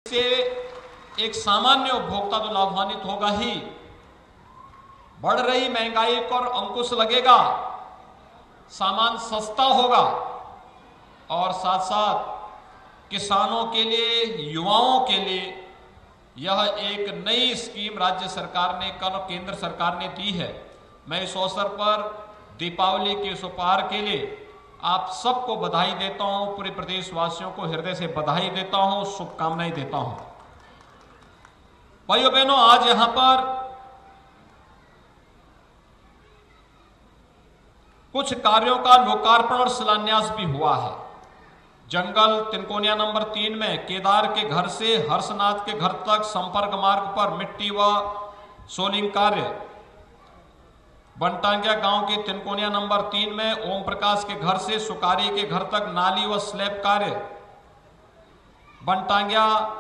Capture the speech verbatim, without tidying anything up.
इससे एक सामान्य उपभोक्ता तो लाभान्वित होगा ही, बढ़ रही महंगाई पर अंकुश लगेगा, सामान सस्ता होगा और साथ साथ किसानों के लिए, युवाओं के लिए यह एक नई स्कीम राज्य सरकार ने, कल केंद्र सरकार ने दी है। मैं इस अवसर पर दीपावली के इस उपहार के लिए आप सबको बधाई देता हूं, पूरे प्रदेशवासियों को हृदय से बधाई देता हूं, शुभकामनाएं देता हूं। भाइयों बहनों, आज यहां पर कुछ कार्यों का लोकार्पण और शिलान्यास भी हुआ है। जंगल तिनकोनिया नंबर तीन में केदार के घर से हर्षनाथ के घर तक संपर्क मार्ग पर मिट्टी व सोलिंग कार्य, बनटांगिया गांव के तिनकोनिया नंबर तीन में ओम प्रकाश के घर से सुकारी के घर तक नाली व स्लैब कार्य, बनटांगिया